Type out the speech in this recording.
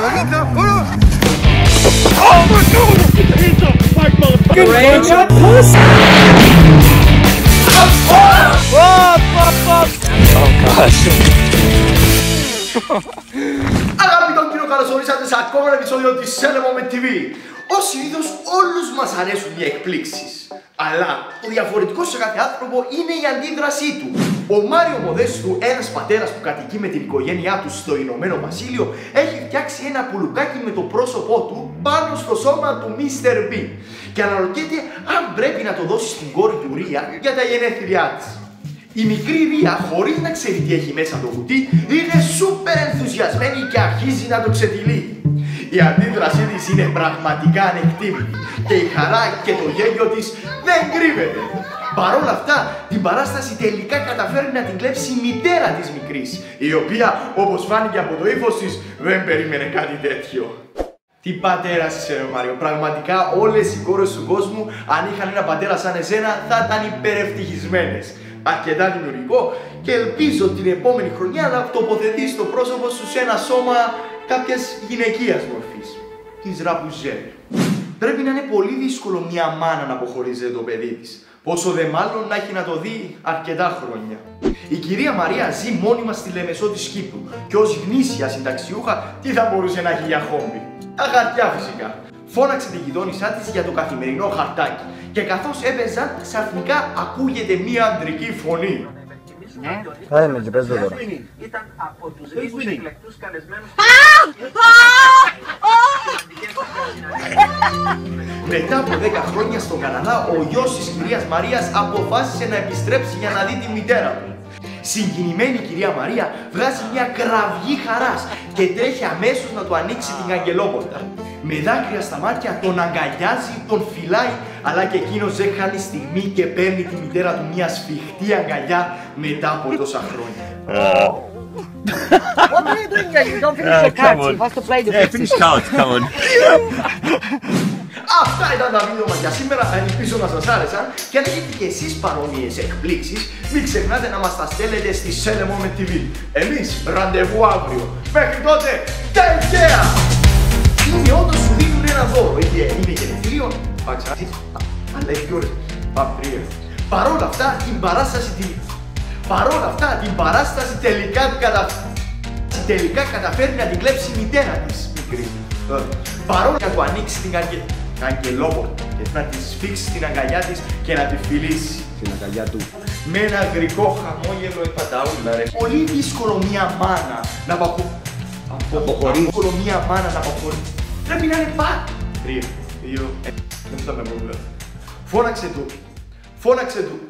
Αγαπητόν κύριο, καλώς ορίσατε σε ακόμα ένα επεισόδιο της Element TV. Ως συνήθως όλους μας αρέσουν οι εκπλήξεις. Αλλά το διαφορετικό σε κάθε άνθρωπο είναι η αντίδρασή του. Ο Μάριο Μοδέστου, ένας πατέρας που κατοικεί με την οικογένειά του στο Ηνωμένο Βασίλειο, έχει φτιάξει ένα πουλουκάκι με το πρόσωπό του πάνω στο σώμα του Mr. Bean. Και αναρωτιέται αν πρέπει να το δώσει στην κόρη του Ρία για τα γενέθλιά της. Η μικρή Ρία, χωρίς να ξέρει τι έχει μέσα το κουτί, είναι σούπερ ενθουσιασμένη και αρχίζει να το ξετυλίγει. Η αντίδρασή της είναι πραγματικά ανεκτήμητη και η χαρά και το γέλιο της δεν κρύβεται. Παρ' όλα αυτά, την παράσταση τελικά καταφέρει να την κλέψει η μητέρα της μικρής, η οποία, όπως φάνηκε από το ύφος της, δεν περίμενε κάτι τέτοιο. Τι πατέρας είσαι ρε Μάριο, πραγματικά όλες οι κόρες του κόσμου, αν είχαν ένα πατέρα σαν εσένα, θα ήταν υπερευτυχισμένες. Αρκετά δημιουργικό και ελπίζω την επόμενη χρονιά να τοποθετείς το πρόσωπο σου σε ένα σώμα κάποιας γυναικείας μορφής, της Ραπουνζέλ. Πρέπει να είναι πολύ δύσκολο μια μάνα να αποχωρίζεται το παιδί της, πόσο δε μάλλον να έχει να το δει αρκετά χρόνια. Η κυρία Μαρία ζει μόνιμα στη Λεμεσό της Κύπρου και ως γνήσια συνταξιούχα τι θα μπορούσε να έχει για χόμπι? Τα χαρτιά φυσικά. Φώναξε τη γειτόνισά της για το καθημερινό χαρτάκι και καθώς έπαιζαν, ξαφνικά ακούγεται μία ανδρική φωνή. Άινε και πες το τώρα. Ήταν από τους λίγους εκλεκτούς καλεσμένους. Μετά από 10 χρόνια στον Καναδά, ο γιος της κυρίας Μαρίας αποφάσισε να επιστρέψει για να δει τη μητέρα του. Συγκινημένη η κυρία Μαρία βγάζει μια κραυγή χαράς και τρέχει αμέσως να του ανοίξει την αγγελόπορτα. Με δάκρυα στα μάτια τον αγκαλιάζει, τον φυλάει, αλλά και εκείνος δεν χάνει στιγμή και παίρνει τη μητέρα του μια σφιχτή αγκαλιά μετά από τόσα χρόνια. What are you doing here? You don't finish your cards. You have to play the Finish cards, come on. Αυτά ήταν τα βίντεο μας για σήμερα, ελπίζω να σας άρεσαν και αν έχετε και εσείς παρόμοιες εκπλήξεις, μην ξεχνάτε να μας τα στέλνετε στη Element TV. Εμείς ραντεβού αύριο. Μέχρι τότε, take care! Είναι όντως σου δίνουν ένα δώρο, είναι γενεθλίων, αλλά έχει ώρες, πάμε τρία. Παρόλα αυτά την παράσταση τελικά καταφέρει να την κλέψει η μητέρα της, μικρή. Παρόλα να του ανοίξει την αγγελόπορτα και να τη σφίξει την αγκαλιά της και να τη φιλήσει. Την αγκαλιά του. Με ένα γρικό χαμόγελο η παταούλα ρε. Πολύ δύσκολο μια μάνα να αποχωρήσει. Πρέπει να είναι πάντα. 3, 2, 1. Δεν θα με πω. Φώναξε του.